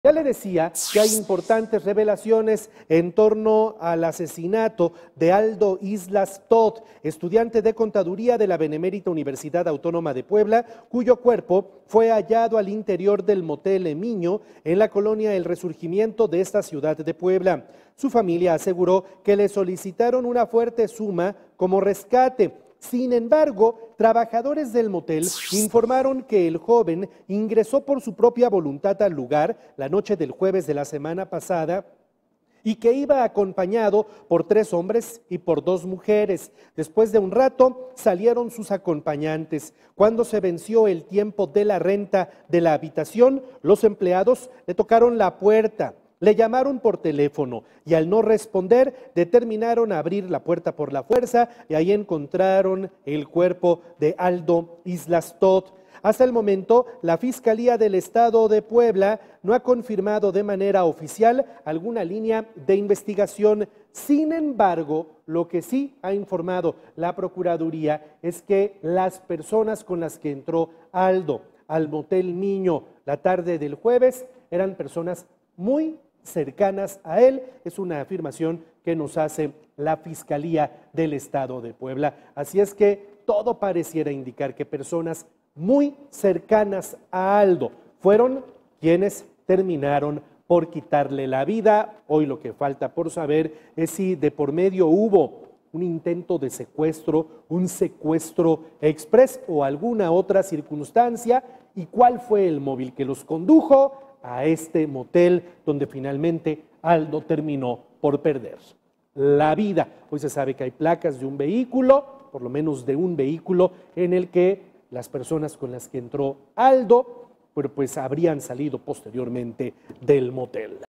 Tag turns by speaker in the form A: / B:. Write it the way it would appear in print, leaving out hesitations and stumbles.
A: Ya le decía que hay importantes revelaciones en torno al asesinato de Aldo Islas Todd, estudiante de contaduría de la Benemérita Universidad Autónoma de Puebla, cuyo cuerpo fue hallado al interior del motel Emiño en la colonia El Resurgimiento de esta ciudad de Puebla. Su familia aseguró que le solicitaron una fuerte suma como rescate. Sin embargo, trabajadores del motel informaron que el joven ingresó por su propia voluntad al lugar la noche del jueves de la semana pasada y que iba acompañado por 3 hombres y por 2 mujeres. Después de un rato salieron sus acompañantes. Cuando se venció el tiempo de la renta de la habitación, los empleados le tocaron la puerta. Le llamaron por teléfono y al no responder determinaron abrir la puerta por la fuerza y ahí encontraron el cuerpo de Aldo Islas Todd. Hasta el momento, la Fiscalía del Estado de Puebla no ha confirmado de manera oficial alguna línea de investigación. Sin embargo, lo que sí ha informado la Procuraduría es que las personas con las que entró Aldo al motel Niño la tarde del jueves eran personas muy cercanas a él. Es una afirmación que nos hace la Fiscalía del Estado de Puebla. Así es que todo pareciera indicar que personas muy cercanas a Aldo fueron quienes terminaron por quitarle la vida. Hoy lo que falta por saber es si de por medio hubo un intento de secuestro, un secuestro express o alguna otra circunstancia, y cuál fue el móvil que los condujo a este motel donde finalmente Aldo terminó por perder la vida. Hoy se sabe que hay placas de un vehículo, por lo menos de un vehículo, en el que las personas con las que entró Aldo, pues habrían salido posteriormente del motel.